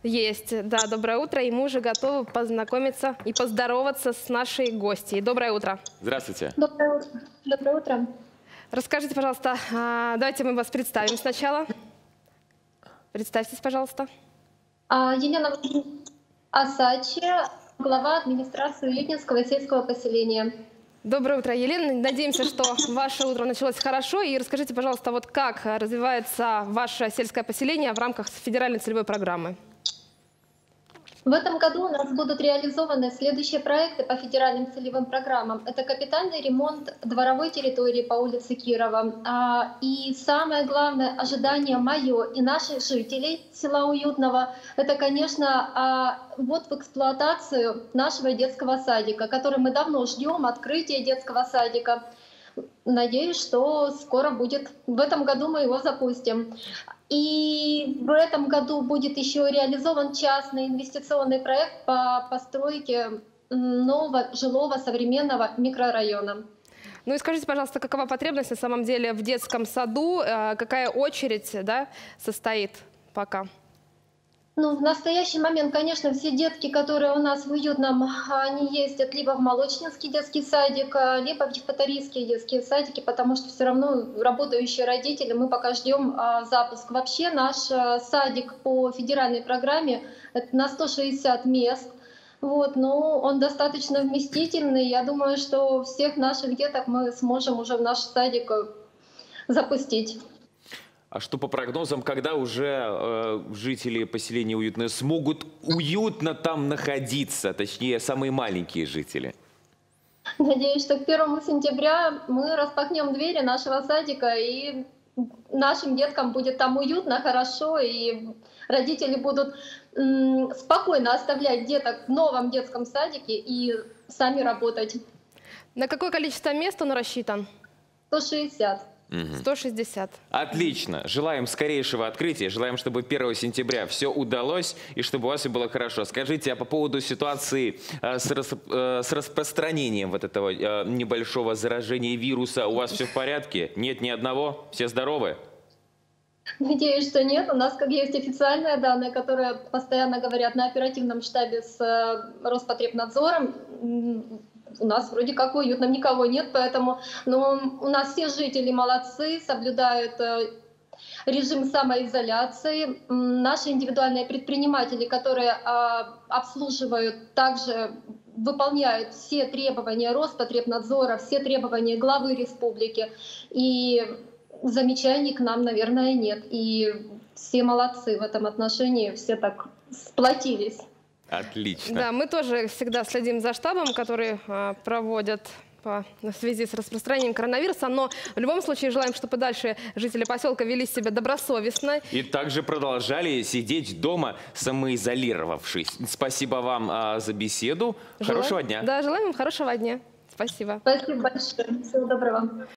Есть, да, доброе утро, и мы уже готовы познакомиться и поздороваться с нашей гостьей. Доброе утро. Здравствуйте. Доброе утро. Доброе утро. Расскажите, пожалуйста, давайте мы вас представим сначала. Представьтесь, пожалуйста. Елена Асачи, глава администрации Уютненского сельского поселения. Доброе утро, Елена. Надеемся, что ваше утро началось хорошо. И расскажите, пожалуйста, вот как развивается ваше сельское поселение в рамках федеральной целевой программы? В этом году у нас будут реализованы следующие проекты по федеральным целевым программам. Это капитальный ремонт дворовой территории по улице Кирова. И самое главное ожидание мое и наших жителей села Уютного — это, конечно, ввод в эксплуатацию нашего детского садика, который мы давно ждем, открытие детского садика. Надеюсь, что скоро будет. В этом году мы его запустим. И в этом году будет еще реализован частный инвестиционный проект по постройке нового жилого современного микрорайона. Ну и скажите, пожалуйста, какова потребность на самом деле в детском саду, какая очередь, да, состоит пока? Ну, в настоящий момент, конечно, все детки, которые у нас в Уютном, они ездят либо в Молочнинский детский садик, либо в Евпаторийские детские садики, потому что все равно работающие родители, мы пока ждем запуск. Вообще наш садик по федеральной программе это на 160 мест. Вот, но он достаточно вместительный. Я думаю, что всех наших деток мы сможем уже в наш садик запустить. А что по прогнозам, когда уже жители поселения Уютное смогут уютно там находиться, точнее, самые маленькие жители? Надеюсь, что к 1 сентября мы распахнем двери нашего садика, и нашим деткам будет там уютно, хорошо, и родители будут спокойно оставлять деток в новом детском садике и сами работать. На какое количество мест он рассчитан? 160. 160. Отлично. Желаем скорейшего открытия. Желаем, чтобы 1 сентября все удалось и чтобы у вас все было хорошо. Скажите, а по поводу ситуации с распространением вот этого небольшого заражения вируса, у вас все в порядке? Нет ни одного? Все здоровы? Надеюсь, что нет. У нас как есть официальные данные, которые постоянно говорят на оперативном штабе с Роспотребнадзором. У нас вроде как уютно, никого нет, поэтому у нас все жители молодцы, соблюдают режим самоизоляции. Наши индивидуальные предприниматели, которые обслуживают, также выполняют все требования Роспотребнадзора, все требования главы республики. И замечаний к нам, наверное, нет. И все молодцы в этом отношении, все так сплотились. Отлично. Да, мы тоже всегда следим за штабом, который проводят в связи с распространением коронавируса, но в любом случае желаем, чтобы дальше жители поселка вели себя добросовестно. И также продолжали сидеть дома, самоизолировавшись. Спасибо вам за беседу. Хорошего дня. Да, желаем вам хорошего дня. Спасибо. Спасибо большое. Всего доброго.